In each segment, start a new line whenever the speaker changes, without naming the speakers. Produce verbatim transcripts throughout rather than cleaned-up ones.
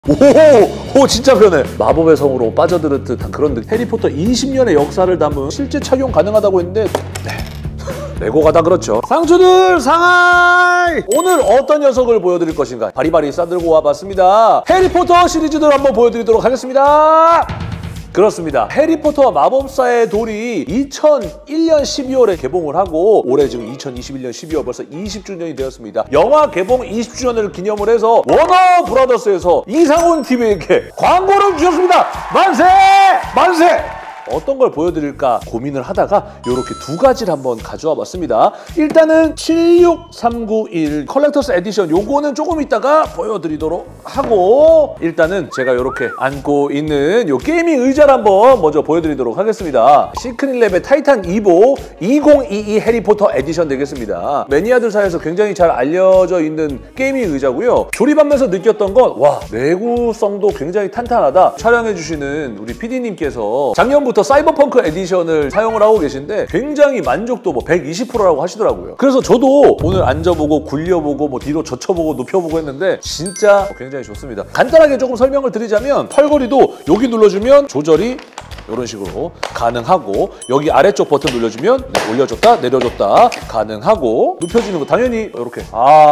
오, 오 진짜 편해. 마법의 성으로 빠져들 듯한 그런 느낌. 해리포터 이십 년의 역사를 담은 실제 착용 가능하다고 했는데 네. 레고가 다 그렇죠. 상추들 상하이! 오늘 어떤 녀석을 보여드릴 것인가 바리바리 싸들고 와봤습니다. 해리포터 시리즈들 한번 보여드리도록 하겠습니다. 그렇습니다. 해리포터와 마법사의 돌이 이천일 년 십이월에 개봉을 하고 올해 지금 이천이십일 년 십이월 벌써 이십 주년이 되었습니다. 영화 개봉 이십 주년을 기념을 해서 워너 브라더스에서 이상훈 티비에게 광고를 주셨습니다. 만세! 만세! 어떤 걸 보여드릴까 고민을 하다가 이렇게 두 가지를 한번 가져와 봤습니다. 일단은 칠육삼구일 컬렉터스 에디션, 요거는 조금 이따가 보여드리도록 하고, 일단은 제가 이렇게 안고 있는 요 게이밍 의자를 한번 먼저 보여드리도록 하겠습니다. 시크릿랩의 타이탄 이보 이천이십이 해리포터 에디션 되겠습니다. 매니아들 사이에서 굉장히 잘 알려져 있는 게이밍 의자고요. 조립하면서 느꼈던 건 와, 내구성도 굉장히 탄탄하다. 촬영해주시는 우리 피디님께서 작년부터 사이버펑크 에디션을 사용을 하고 계신데 굉장히 만족도 뭐 백이십 퍼센트라고 하시더라고요. 그래서 저도 오늘 앉아보고 굴려보고 뭐 뒤로 젖혀보고 눕혀보고 했는데 진짜 굉장히 좋습니다. 간단하게 조금 설명을 드리자면 털걸이도 여기 눌러주면 조절이 이런 식으로 가능하고, 여기 아래쪽 버튼 눌러주면 네, 올려줬다 내려줬다 가능하고, 눕혀지는 거 당연히 이렇게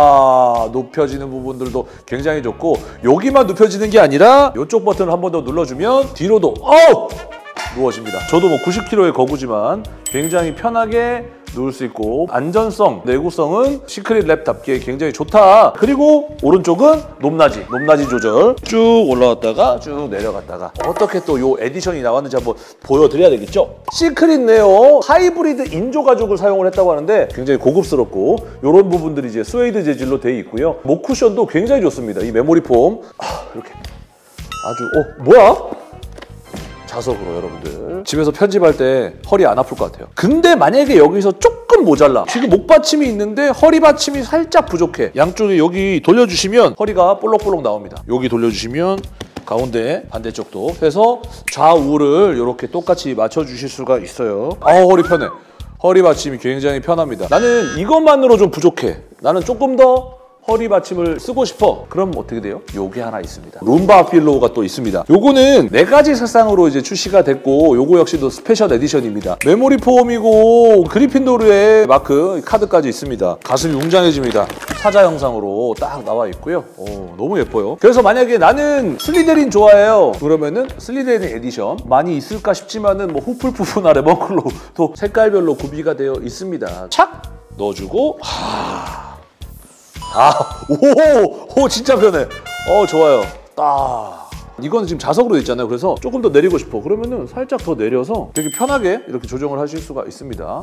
아 눕혀지는 부분들도 굉장히 좋고, 여기만 눕혀지는 게 아니라 이쪽 버튼을 한 번 더 눌러주면 뒤로도 어우! 누워집니다. 저도 뭐 구십 킬로그램의 거구지만 굉장히 편하게 누울 수 있고, 안전성, 내구성은 시크릿랩답게 굉장히 좋다. 그리고 오른쪽은 높낮이, 높낮이 조절 쭉 올라갔다가 쭉 내려갔다가. 어떻게 또 요 에디션이 나왔는지 한번 보여드려야 되겠죠? 시크릿 네오 하이브리드 인조 가죽을 사용을 했다고 하는데 굉장히 고급스럽고, 이런 부분들이 이제 스웨이드 재질로 되어 있고요. 목 쿠션도 굉장히 좋습니다. 이 메모리 폼 아, 이렇게 아주 어 뭐야? 자석으로 여러분들 집에서 편집할 때 허리 안 아플 것 같아요. 근데 만약에 여기서 조금 모자라, 지금 목 받침이 있는데 허리 받침이 살짝 부족해, 양쪽에 여기 돌려주시면 허리가 볼록볼록 나옵니다. 여기 돌려주시면 가운데 반대쪽도 해서 좌우를 이렇게 똑같이 맞춰주실 수가 있어요. 아 허리 편해. 허리 받침이 굉장히 편합니다. 나는 이것만으로 좀 부족해, 나는 조금 더 허리 받침을 쓰고 싶어. 그럼 어떻게 돼요? 요게 하나 있습니다. 룸바 필로우가 또 있습니다. 요거는 네 가지 색상으로 이제 출시가 됐고, 요거 역시도 스페셜 에디션입니다. 메모리 폼이고 그리핀도르의 마크 카드까지 있습니다. 가슴이 웅장해집니다. 사자 형상으로 딱 나와 있고요. 오, 너무 예뻐요. 그래서 만약에 나는 슬리데린 좋아해요, 그러면은 슬리데린 에디션 많이 있을까 싶지만은 뭐 후플푸프 나 레몬컬로 또 색깔별로 구비가 되어 있습니다. 착 넣어주고 하... 아, 오, 오, 진짜 편해. 어, 좋아요. 딱. 이건 지금 자석으로 돼 있잖아요. 그래서 조금 더 내리고 싶어. 그러면은 살짝 더 내려서 되게 편하게 이렇게 조정을 하실 수가 있습니다.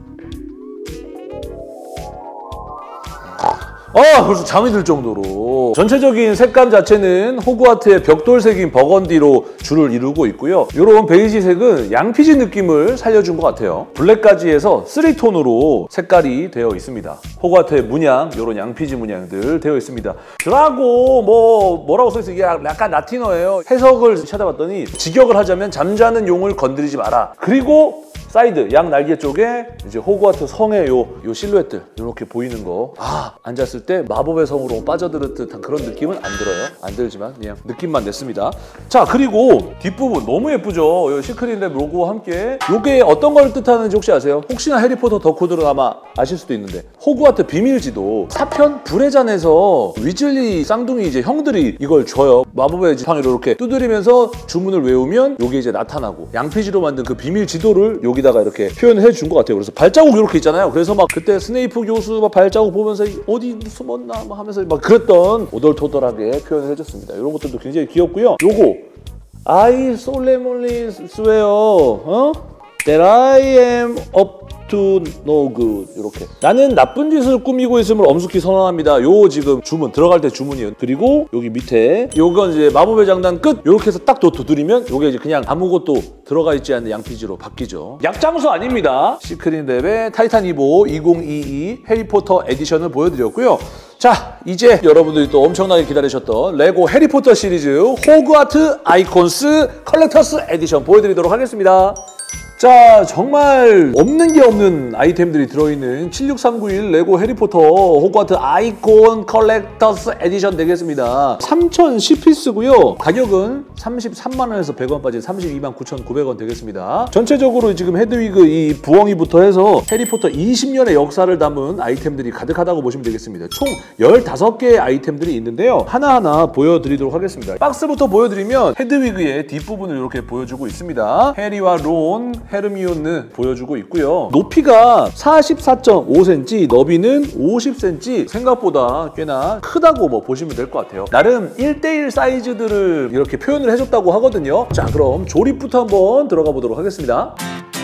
아, 벌써 잠이 들 정도로. 전체적인 색감 자체는 호그와트의 벽돌색인 버건디로 주를 이루고 있고요. 이런 베이지색은 양피지 느낌을 살려준 것 같아요. 블랙까지 해서 쓰리 톤으로 색깔이 되어 있습니다. 호그와트의 문양, 이런 양피지 문양들 되어 있습니다. 드라고 뭐 뭐라고 써있어요? 이게 약간 라틴어예요. 해석을 찾아봤더니 직역을 하자면 잠자는 용을 건드리지 마라. 그리고 사이드, 양 날개 쪽에 이제 호그와트 성의 요, 요 실루엣들 이렇게 보이는 거. 아, 앉았을 때 마법의 성으로 빠져들 듯한 그런 느낌은 안 들어요. 안 들지만 그냥 느낌만 냈습니다. 자, 그리고 뒷부분 너무 예쁘죠? 요 시크릿랩 로고와 함께. 요게 어떤 걸 뜻하는지 혹시 아세요? 혹시나 해리포터 덕후들은 아마 아실 수도 있는데, 호그와트 비밀지도 사 편 불의 잔에서 위즐리 쌍둥이 이제 형들이 이걸 줘요. 마법의 지팡이로 이렇게 두드리면서 주문을 외우면 요게 이제 나타나고, 양피지로 만든 그 비밀 지도를 여기 다가 이렇게 표현해 준 것 같아요. 그래서 발자국 이렇게 있잖아요. 그래서 막 그때 스네이프 교수 막 발자국 보면서 어디 숨었나 막 하면서 막 그랬던 오돌토돌하게 표현을 해줬습니다. 이런 것들도 굉장히 귀엽고요. 요거 I solemnly swear 어? that I am up to no good. 이렇게 나는 나쁜 짓을 꾸미고 있음을 엄숙히 선언합니다. 요 지금 주문 들어갈 때 주문이에요. 그리고 여기 밑에 요건 이제 마법의 장단 끝 이렇게 해서 딱 두드리면 요게 이제 그냥 아무것도 들어가 있지 않는 양피지로 바뀌죠. 약장수 아닙니다. 시크릿랩의 타이탄 이보 이천이십이 해리포터 에디션을 보여드렸고요. 자, 이제 여러분들이 또 엄청나게 기다리셨던 레고 해리포터 시리즈 호그와트 아이콘스 컬렉터스 에디션 보여드리도록 하겠습니다. 자, 정말 없는 게 없는 아이템들이 들어있는 칠육삼구일 레고 해리포터 호그와트 아이콘 컬렉터스 에디션 되겠습니다. 삼천십 피스고요. 가격은 삼십삼만 원에서 백 원 빠진 삼십이만 구천구백 원 되겠습니다. 전체적으로 지금 헤드위그 이 부엉이부터 해서 해리포터 이십 년의 역사를 담은 아이템들이 가득하다고 보시면 되겠습니다. 총 열다섯 개의 아이템들이 있는데요. 하나하나 보여드리도록 하겠습니다. 박스부터 보여드리면 헤드위그의 뒷부분을 이렇게 보여주고 있습니다. 해리와 론, 헤르미온느 보여주고 있고요. 높이가 사십사 점 오 센티미터, 너비는 오십 센티미터, 생각보다 꽤나 크다고 뭐 보시면 될 것 같아요. 나름 일 대일 사이즈들을 이렇게 표현을 해줬다고 하거든요. 자, 그럼 조립부터 한번 들어가 보도록 하겠습니다.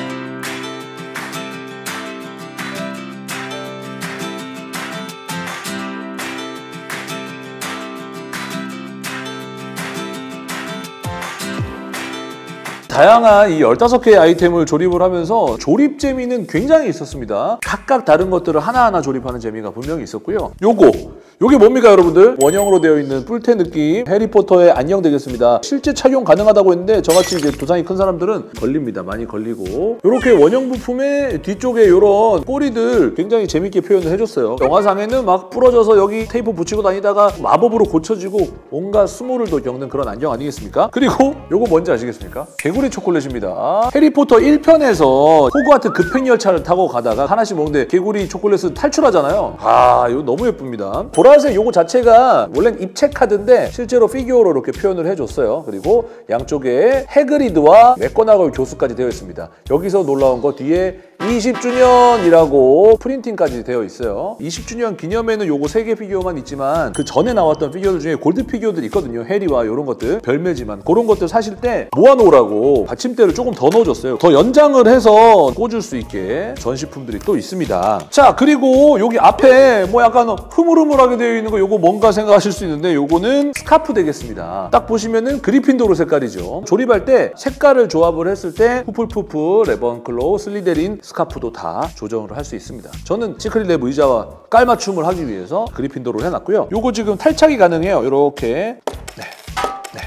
다양한 이 열다섯 개의 아이템을 조립을 하면서 조립 재미는 굉장히 있었습니다. 각각 다른 것들을 하나하나 조립하는 재미가 분명히 있었고요. 요거, 요게 뭡니까 여러분들? 원형으로 되어 있는 뿔테 느낌 해리포터의 안녕 되겠습니다. 실제 착용 가능하다고 했는데 저같이 이제 두상이 큰 사람들은 걸립니다. 많이 걸리고. 요렇게 원형 부품의 뒤쪽에 요런 꼬리들 굉장히 재밌게 표현을 해줬어요. 영화상에는 막 부러져서 여기 테이프 붙이고 다니다가 마법으로 고쳐지고 온갖 수모를 또 겪는 그런 안녕 아니겠습니까? 그리고 요거 뭔지 아시겠습니까? 개구리 초콜릿입니다. 해리포터 일 편에서 호그와트 급행열차를 타고 가다가 하나씩 먹는데 개구리 초콜릿은 탈출하잖아요. 아, 이거 너무 예쁩니다. 보라색 요거 자체가 원래는 입체 카드인데 실제로 피규어로 이렇게 표현을 해줬어요. 그리고 양쪽에 해그리드와 맥거나걸 교수까지 되어 있습니다. 여기서 놀라운 거 뒤에 이십 주년이라고 프린팅까지 되어 있어요. 이십 주년 기념에는 요거 세 개 피규어만 있지만 그 전에 나왔던 피규어들 중에 골드 피규어들이 있거든요. 해리와 이런 것들, 별매지만 그런 것들 사실 때 모아놓으라고 받침대를 조금 더 넣어줬어요. 더 연장을 해서 꽂을 수 있게 전시품들이 또 있습니다. 자, 그리고 여기 앞에 뭐 약간 흐물흐물하게 되어 있는 거 요거 뭔가 생각하실 수 있는데 요거는 스카프 되겠습니다. 딱 보시면은 그리핀도르 색깔이죠. 조립할 때 색깔을 조합을 했을 때 후플푸프, 레번클로우, 슬리데린 스카프도 다 조정을 할 수 있습니다. 저는 시크릿 랩 의자와 깔맞춤을 하기 위해서 그리핀도르를 해놨고요. 요거 지금 탈착이 가능해요. 이렇게. 네. 네.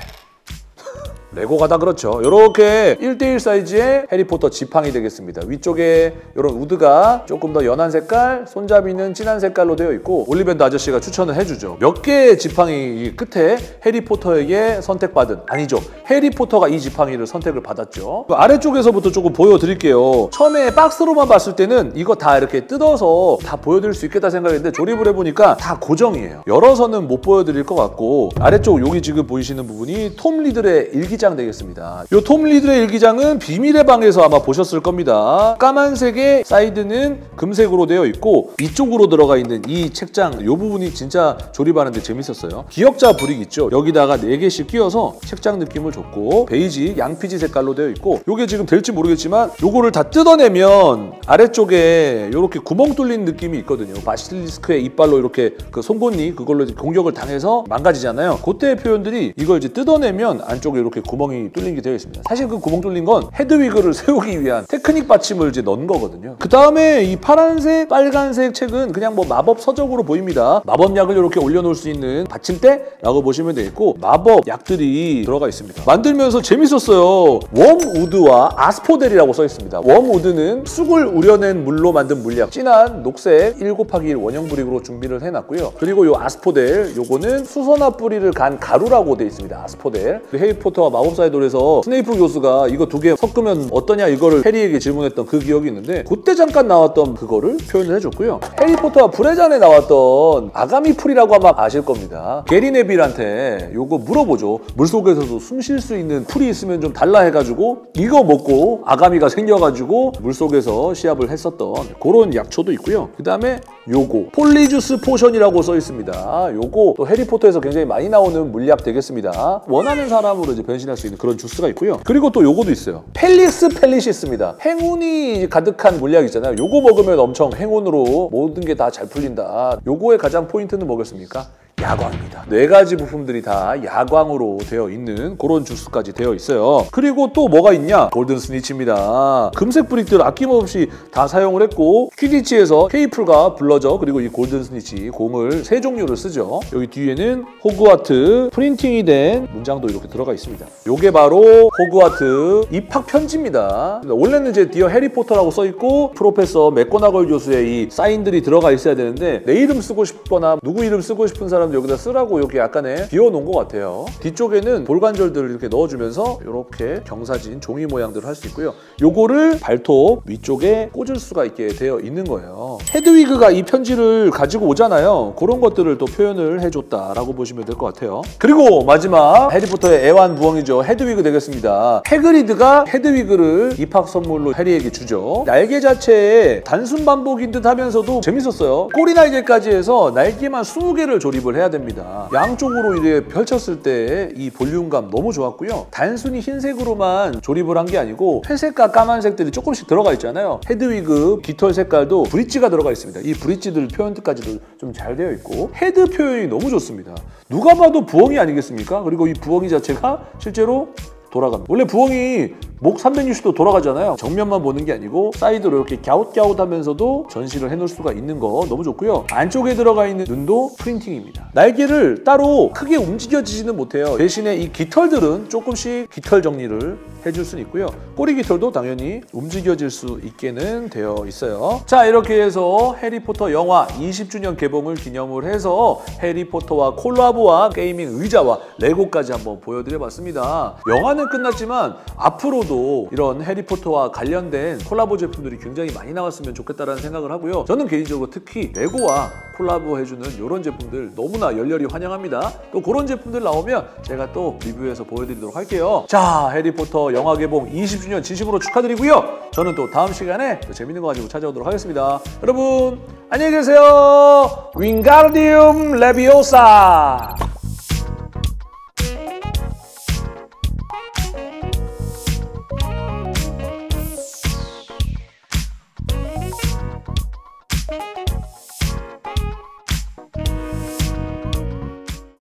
레고가 다 그렇죠. 이렇게 일 대일 사이즈의 해리포터 지팡이 되겠습니다. 위쪽에 이런 우드가 조금 더 연한 색깔, 손잡이는 진한 색깔로 되어 있고 올리밴드 아저씨가 추천을 해주죠. 몇 개의 지팡이 끝에 해리포터에게 선택받은, 아니죠, 해리포터가 이 지팡이를 선택을 받았죠. 아래쪽에서부터 조금 보여드릴게요. 처음에 박스로만 봤을 때는 이거 다 이렇게 뜯어서 다 보여드릴 수 있겠다 생각했는데 조립을 해보니까 다 고정이에요. 열어서는 못 보여드릴 것 같고 아래쪽 여기 지금 보이시는 부분이 톰 리들의 일기 일기장 되겠습니다. 이 톰 리들의 일기장은 비밀의 방에서 아마 보셨을 겁니다. 까만색의 사이드는 금색으로 되어 있고 이쪽으로 들어가 있는 이 책장, 이 부분이 진짜 조립하는데 재밌었어요. 기역자 브릭 있죠? 여기다가 네 개씩 끼워서 책장 느낌을 줬고 베이지, 양피지 색깔로 되어 있고 이게 지금 될지 모르겠지만 요거를 다 뜯어내면 아래쪽에 이렇게 구멍 뚫린 느낌이 있거든요. 바실리스크의 이빨로 이렇게 그 송곳니 그걸로 공격을 당해서 망가지잖아요. 그때의 표현들이 이걸 이제 뜯어내면 안쪽에 이렇게 구멍이 뚫린 게 되어 있습니다. 사실 그 구멍 뚫린 건 헤드위그를 세우기 위한 테크닉 받침을 이제 넣은 거거든요. 그 다음에 이 파란색, 빨간색 책은 그냥 뭐 마법 서적으로 보입니다. 마법약을 이렇게 올려놓을 수 있는 받침대라고 보시면 되겠고 마법 약들이 들어가 있습니다. 만들면서 재밌었어요. 웜우드와 아스포델이라고 써 있습니다. 웜우드는 쑥을 우려낸 물로 만든 물약, 진한 녹색 일 곱하기 일 원형 브릭으로 준비를 해놨고요. 그리고 요 아스포델, 요거는 수선화 뿌리를 간 가루라고 되어 있습니다. 아스포델. 해리포터와 마법사의 돌에서 스네이프 교수가 이거 두 개 섞으면 어떠냐 이거를 해리에게 질문했던 그 기억이 있는데 그때 잠깐 나왔던 그거를 표현을 해줬고요. 해리포터와 불의 잔에 나왔던 아가미 풀이라고 아마 아실 겁니다. 게리 네빌한테 요거 물어보죠. 물속에서도 숨 쉴 수 있는 풀이 있으면 좀 달라 해가지고 이거 먹고 아가미가 생겨가지고 물속에서 시합을 했었던 그런 약초도 있고요. 그 다음에 요거 폴리주스 포션이라고 써 있습니다. 요거 또 해리포터에서 굉장히 많이 나오는 물약 되겠습니다. 원하는 사람으로 이제 변신할 수 있는 그런 주스가 있고요. 그리고 또 요거도 있어요. 펠릭스 펠리시스입니다. 행운이 가득한 물약 있잖아요. 요거 먹으면 엄청 행운으로 모든 게 다 잘 풀린다. 요거의 가장 포인트는 뭐겠습니까? 야광입니다. 네 가지 부품들이 다 야광으로 되어 있는 그런 주스까지 되어 있어요. 그리고 또 뭐가 있냐? 골든 스니치입니다. 금색 브릭들 아낌없이 다 사용을 했고 퀴디치에서 케이플과 블러저 그리고 이 골든 스니치 공을 세 종류를 쓰죠. 여기 뒤에는 호그와트 프린팅이 된 문장도 이렇게 들어가 있습니다. 요게 바로 호그와트 입학 편지입니다. 원래는 이제 디어 해리포터라고 써있고 프로페서 맥고나걸 교수의 이 사인들이 들어가 있어야 되는데 내 이름 쓰고 싶거나 누구 이름 쓰고 싶은 사람들 여기다 쓰라고 여기 약간의 비워놓은 것 같아요. 뒤쪽에는 볼관절들을 이렇게 넣어주면서 이렇게 경사진 종이 모양들을 할 수 있고요. 요거를 발톱 위쪽에 꽂을 수가 있게 되어 있는 거예요. 헤드위그가 이 편지를 가지고 오잖아요. 그런 것들을 또 표현을 해줬다라고 보시면 될 것 같아요. 그리고 마지막 해리포터의 애완부엉이죠. 헤드위그 되겠습니다. 해그리드가 헤드위그를 입학 선물로 해리에게 주죠. 날개 자체에 단순 반복인 듯 하면서도 재밌었어요. 꼬리 날개까지 해서 날개만 스무 개를 조립을 해야 됩니다. 양쪽으로 이렇게 펼쳤을 때 이 볼륨감 너무 좋았고요. 단순히 흰색으로만 조립을 한 게 아니고 회색과 까만색들이 조금씩 들어가 있잖아요. 헤드위그 깃털 색깔도 브릿지가 들어가 있습니다. 이 브릿지들 표현까지도 좀 잘 되어 있고 헤드 표현이 너무 좋습니다. 누가 봐도 부엉이 아니겠습니까? 그리고 이 부엉이 자체가 실제로 돌아갑니다. 원래 부엉이 목 삼백육십 도 돌아가잖아요. 정면만 보는 게 아니고 사이드로 이렇게 갸웃갸웃하면서도 전시를 해놓을 수가 있는 거 너무 좋고요. 안쪽에 들어가 있는 눈도 프린팅입니다. 날개를 따로 크게 움직여지지는 못해요. 대신에 이 깃털들은 조금씩 깃털 정리를 해줄 수는 있고요. 꼬리 깃털도 당연히 움직여질 수 있게는 되어 있어요. 자, 이렇게 해서 해리포터 영화 이십 주년 개봉을 기념을 해서 해리포터와 콜라보와 게이밍 의자와 레고까지 한번 보여드려봤습니다. 영화는 끝났지만 앞으로도 이런 해리포터와 관련된 콜라보 제품들이 굉장히 많이 나왔으면 좋겠다라는 생각을 하고요. 저는 개인적으로 특히 레고와 콜라보 해주는 이런 제품들 너무나 열렬히 환영합니다. 또 그런 제품들 나오면 제가 또 리뷰해서 보여드리도록 할게요. 자, 해리포터 영화 개봉 이십 주년 진심으로 축하드리고요. 저는 또 다음 시간에 또 재밌는 거 가지고 찾아오도록 하겠습니다. 여러분 안녕히 계세요. 윙가르디움 레비오사.